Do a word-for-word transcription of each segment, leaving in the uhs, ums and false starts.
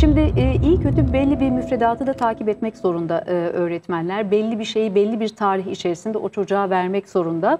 Şimdi e, iyi kötü belli bir müfredatı da takip etmek zorunda e, öğretmenler. Belli bir şeyi belli bir tarih içerisinde o çocuğa vermek zorunda.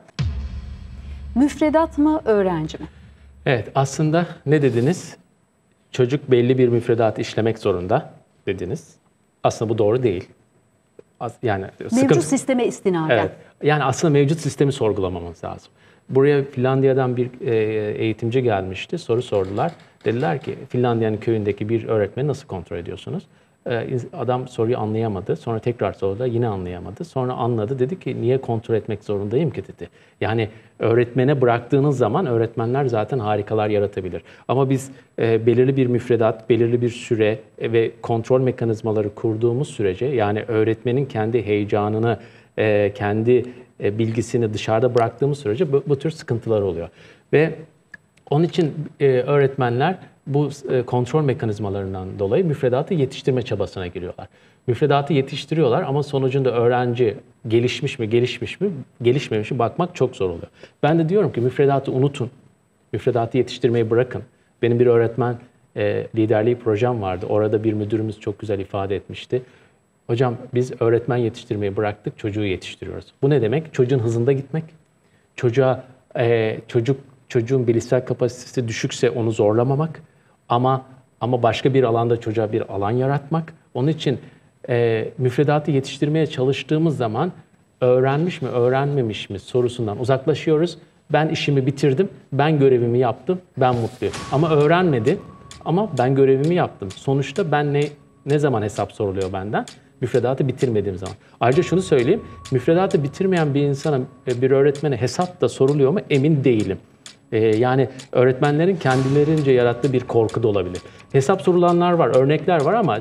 Müfredat mı, öğrenci mi? Evet, aslında ne dediniz? Çocuk belli bir müfredatı işlemek zorunda dediniz. Aslında bu doğru değil. Yani Mevcut sıkıntı... sisteme istinaden. Evet. Yani aslında mevcut sistemi sorgulamamız lazım. Buraya Finlandiya'dan bir eğitimci gelmişti. Soru sordular. Dediler ki Finlandiya'nın köyündeki bir öğretmeni nasıl kontrol ediyorsunuz? Adam soruyu anlayamadı. Sonra tekrar sordu. Yine anlayamadı. Sonra anladı. Dedi ki niye kontrol etmek zorundayım ki dedi. Yani öğretmene bıraktığınız zaman öğretmenler zaten harikalar yaratabilir. Ama biz e, belirli bir müfredat, belirli bir süre ve kontrol mekanizmaları kurduğumuz sürece, yani öğretmenin kendi heyecanını, e, kendi e, bilgisini dışarıda bıraktığımız sürece bu, bu tür sıkıntılar oluyor. Ve onun için e, öğretmenler bu e, kontrol mekanizmalarından dolayı müfredatı yetiştirme çabasına giriyorlar. Müfredatı yetiştiriyorlar ama sonucunda öğrenci gelişmiş mi, gelişmiş mi, gelişmemiş mi bakmak çok zor oluyor. Ben de diyorum ki müfredatı unutun, müfredatı yetiştirmeyi bırakın. Benim bir öğretmen e, liderliği projem vardı. Orada bir müdürümüz çok güzel ifade etmişti. Hocam biz öğretmen yetiştirmeyi bıraktık, çocuğu yetiştiriyoruz. Bu ne demek? Çocuğun hızında gitmek, çocuğa e, çocuk çocuğun bilişsel kapasitesi düşükse onu zorlamamak, ama ama başka bir alanda çocuğa bir alan yaratmak. Onun için e, müfredatı yetiştirmeye çalıştığımız zaman öğrenmiş mi, öğrenmemiş mi sorusundan uzaklaşıyoruz. Ben işimi bitirdim, ben görevimi yaptım, ben mutluyum. Ama öğrenmedi, ama ben görevimi yaptım. Sonuçta ben ne ne zaman hesap soruluyor benden? Müfredatı bitirmediğim zaman. Ayrıca şunu söyleyeyim, müfredatı bitirmeyen bir insana, bir öğretmene hesap da soruluyor mu emin değilim. Ee, yani öğretmenlerin kendilerince yarattığı bir korku da olabilir. Hesap sorulanlar var, örnekler var ama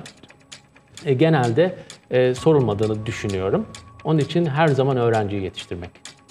e, genelde e, sorulmadığını düşünüyorum. Onun için her zaman öğrenciyi yetiştirmek.